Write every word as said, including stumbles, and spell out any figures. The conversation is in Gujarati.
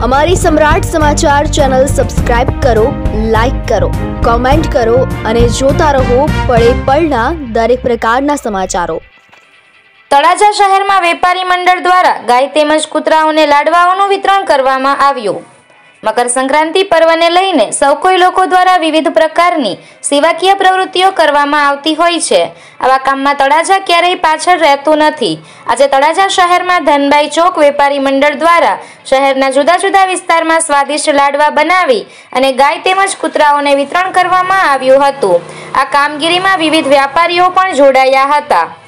અમારી સમ્રાટ સમાચાર ચેનલ સબસ્ક્રાઇબ કરો, લાઈક કરો, કોમેન્ટ કરો અને જોતા રહો પળે પળના દરેક પ્રકારના સમાચારો। તળાજા શહેરમાં વેપારી મંડળ દ્વારા ગાય તેમજ કૂતરાઓને લાડવાઓનું વિતરણ કરવામાં આવ્યું। મકર સંક્રાંતિ પર્વને લઈને સૌ કોઈ લોકો દ્વારા વિવિધ પ્રકારની સેવાકીય પ્રવૃત્તિઓ કરવામાં આવતી હોય છે। આવા કામમાં તળાજા ક્યારેય પાછળ રહેતું નથી। આજે તળાજા શહેરમાં ધનબાઈ ચોક વેપારી મંડળ દ્વારા શહેરના જુદા જુદા વિસ્તારમાં સ્વાદિષ્ટ લાડવા બનાવી અને ગાય તેમજ કૂતરાઓને વિતરણ કરવામાં આવ્યું હતું। આ કામગીરીમાં વિવિધ વ્યાપારીઓ પણ જોડાયા હતા।